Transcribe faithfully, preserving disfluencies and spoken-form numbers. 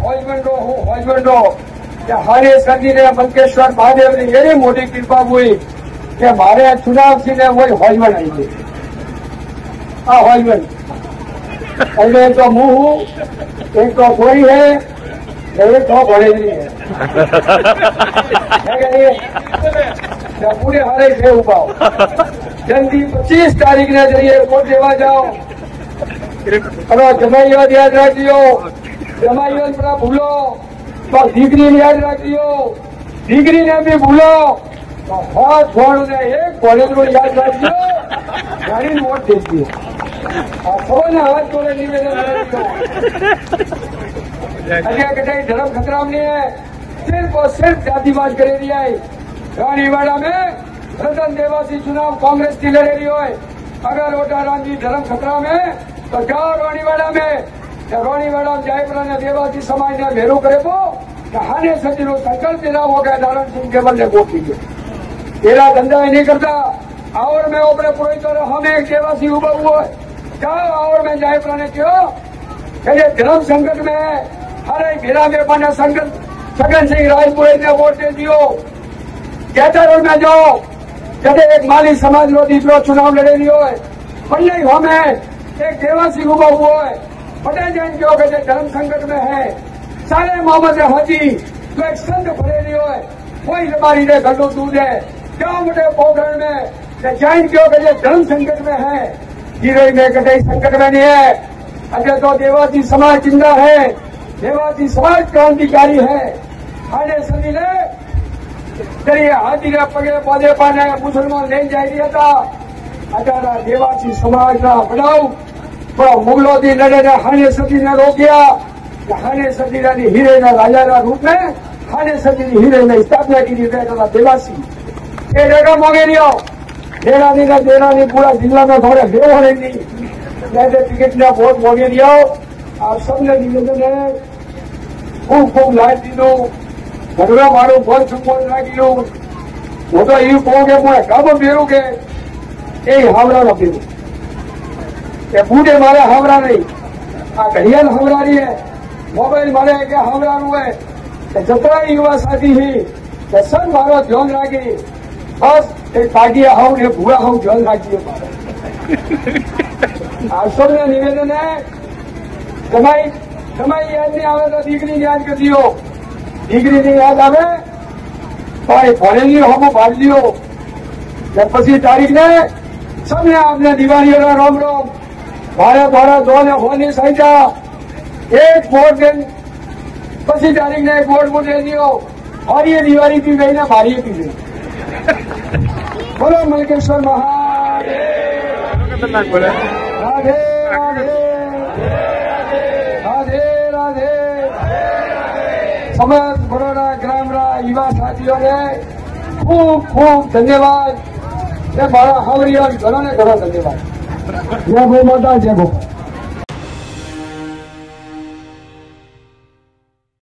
હોજવંડો હું હોજવંડો કે હારે સદીને મંકેશ્વર મહાદેવની એવી મોટી કૃપા हुई કે મારે ચુનાવ થઈને કોઈ હોજવંડ આવી ગઈ આ હોજવંડ એટલે એક તો मुंह हूँ एक तो कोई है एक तो भड़ेली है पूरे हारे थे उपाओ जल्दी पच्चीस तारीख ने जरिए वोट देवा जाओ और जमाईवाद याद रखियो जमाईवाद पर भूलो तो दीकरी ने याद रखियो दीकरी ने भी भूलो तो हाथ छोड़ ने एक कॉलेज को याद रखियो गाड़ी वोट दीजिए सबने हाथ जोड़े निवेदन कटाई धर्म खतरा में है सिर्फ और सिर्फ जातिवाद करे दिया है रानीवाड़ा में रतन देवासी चुनाव कांग्रेस की लड़े रही हो अगर ओटा राम जी धर्म खतरा में तो जाओ रानीवाड़ा में रानीवाड़ा में जयपुरा ने देवासी समाज ने भेरू करे वो हाने सची नो संकल्प देना हो गया नारायण सिंह केवल ने वोट कीजिए तेरा धंधा ही नहीं करता और मैं अपने पुरोहित हमें एक देवासी उभा हुआ है जाओ और मैं जयपुरा ने क्यों धर्म संकट में है अरे मेरा मेहमान संगत छगन सिंह राजपुरोहित ने वोट दे दियो कैथर में जाओ जब एक माली समाज नो दीकरो चुनाव लड़े रही हो बल्ले हमें एक देवासी उभा हुआ है बड़े जैन क्यों के धर्म संकट में है सारे मोहम्मद हाजी तो एक संत भरे रही हो कोई हमारी ने गलो दूध है क्या मोटे पोखरण में जैन क्यों के धर्म संकट में है हीरोई में कटे संकट में नहीं है अगर तो देवासी समाज जिंदा है देवासी समाज क्रांतिकारी है आने सदी ने चलिए हाथी ने पगे पौधे पाने मुसलमान ले जा रहा था अचारा देवासी समाज ना बनाओ तो मुगलों की लड़े ने हाने सदी ने रोकिया हाने सदी ने हीरे ने राजा ना रूप में हाने सदी ने हीरे ने स्थापना की था देवासी ये जगह मोगे लियो देरानी का देरानी पूरा जिला में थोड़े बेव होने नहीं जैसे टिकट ने बहुत मोगे लियो आप सबने निवेदन है खूब खूब लाइट दीदो घरवा मारो बहुत सुपोल लागियो वो तो यू कहोगे मैं कब बेरू के ए हावड़ा न बेरू ये बूढ़े मारे हावड़ा नहीं आ घड़ियाल हावड़ा रही है मोबाइल मारे के हावड़ा नु है जतरा युवा साथी ही सब मारो ध्यान राखी बस एक पाटिया हाउ ने भूरा हाउ ध्यान राखिए आप सबने निवेदन है जमाई जमाई याद नहीं आवे तो दीकरी याद कर दियो दीकरी नहीं याद आवे तो भरेली हम भाग लियो जब पच्चीस तारीख ने सबने आपने दिवाली वाला रोम रोम भारत भारत दो ने होने सहिता एक वोट दिन पच्चीस तारीख ने एक वोट को दे दियो और ये दिवाली पी गई ना भारी पी गई बोलो मलकेश्वर महादेव राधे राधे राधे राधे समस्त बड़ोड़ा ग्राम रा युवा साथियों ने खूब खूब धन्यवाद मारा हावरिया घणो ने घणो धन्यवाद जय गो माता जय गो।